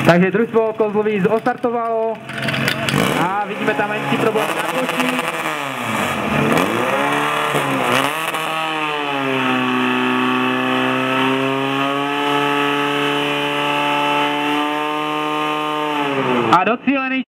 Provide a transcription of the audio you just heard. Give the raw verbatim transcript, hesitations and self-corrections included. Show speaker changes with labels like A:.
A: Takže družstvo Kozlovíc ostartovalo a vidíme tam menší problém na koši. A docílený